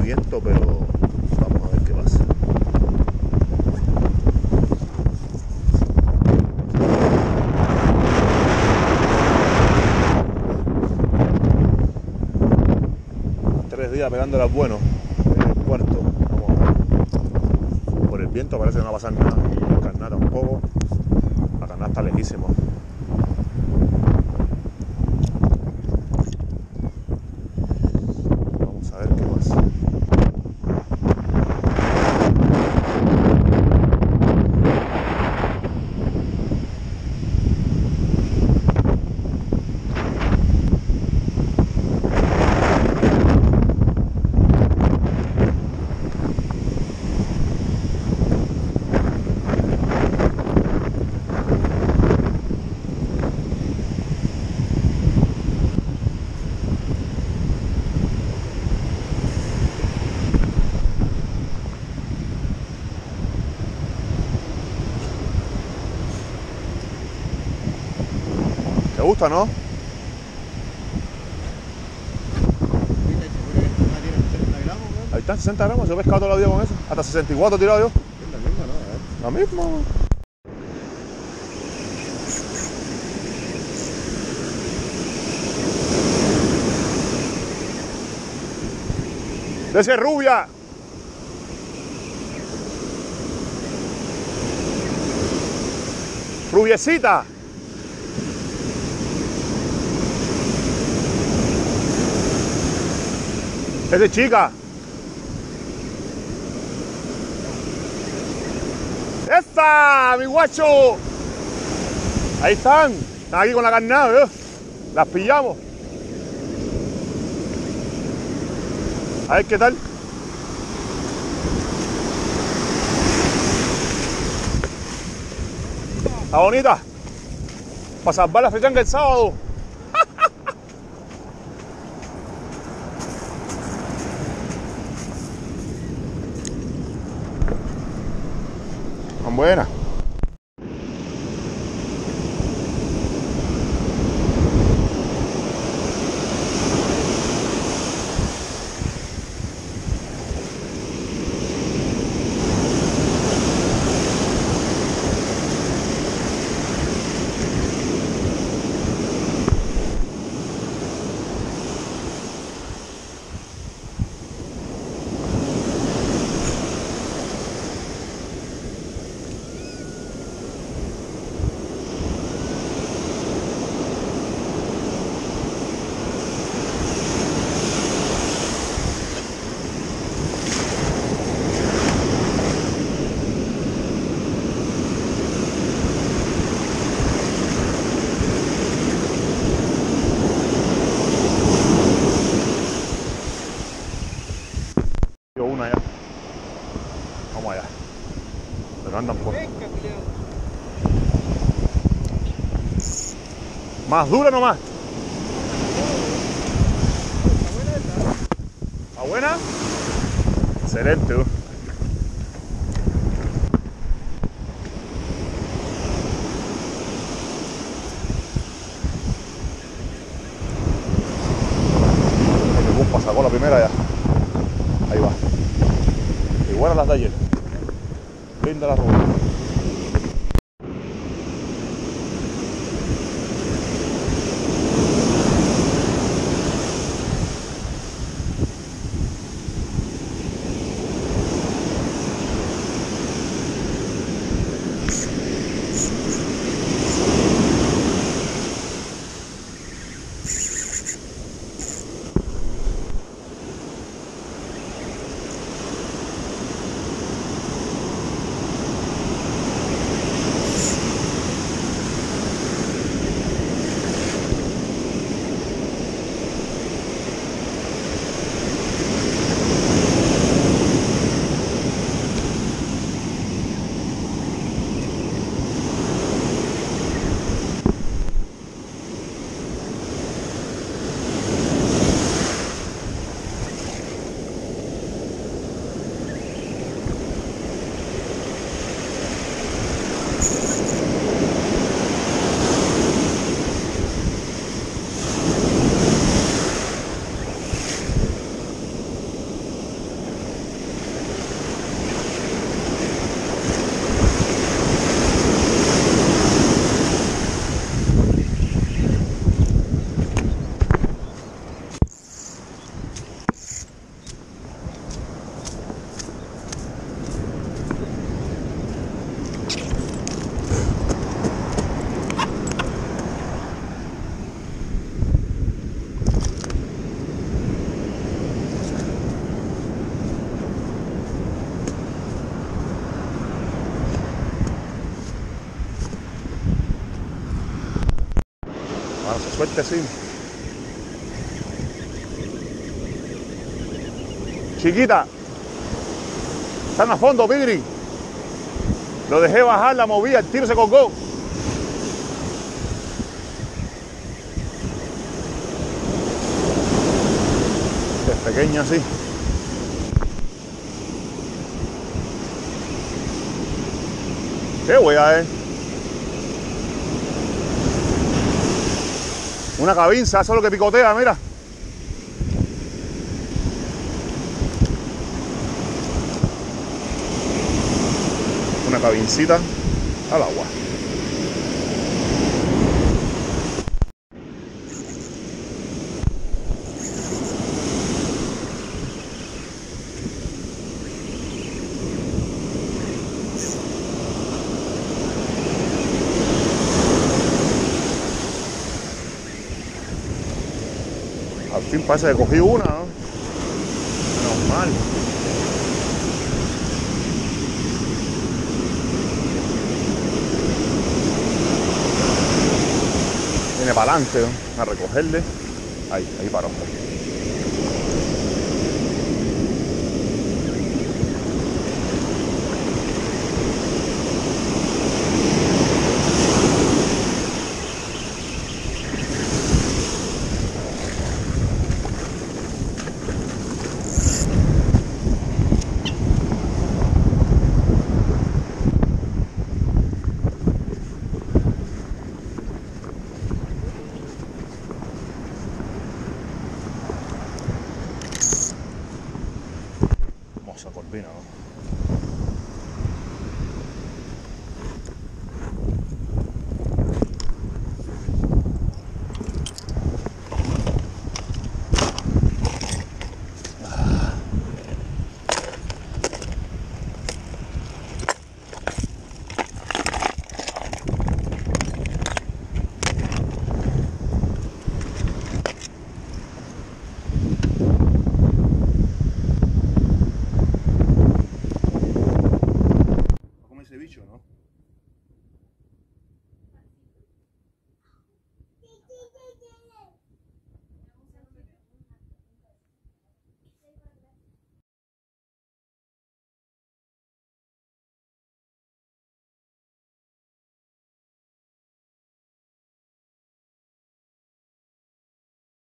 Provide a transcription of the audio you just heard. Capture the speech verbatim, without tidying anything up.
viento, pero vamos a ver qué pasa. Tres días pegándolas bueno en el puerto. Vamos a ver. Por el viento parece que no va a pasar nada. Carnada un poco. La carnada está lejísimo. Vamos a ver qué pasa. ¿Te gusta, no? Ahí están, sesenta gramos. Yo he pescado todos los días con eso. Hasta sesenta y cuatro he tirado yo. Es la misma, ¿no? ¿Eh? La misma. De ese rubia. Rubiecita. Es de chica. ¡Esa! ¡Mi guacho! Ahí están. Están aquí con la carnada, ¿eh? Las pillamos. A ver qué tal. Está bonita. Para salvar la fritanga el sábado. Tan buena. Una ya. Vamos allá. Pero andan por. Más dura nomás. ¿Está buena? Excelente. ¿No? Sacó la primera ya. Ahí va. Igual a las de ayer. Linda la rubia. Bueno, se suelte, sí. Chiquita, están a fondo, Pigri. Lo dejé bajar, la movía, el tiro se colgó. Es pequeña así. ¿Qué hueá es? Una cabinza, eso es lo que picotea, mira. Una cabincita al agua. Al fin parece que cogí una, ¿no? Menos mal. Viene para adelante, ¿no? A recogerle. Ahí, ahí paró. Corvina, ¿no?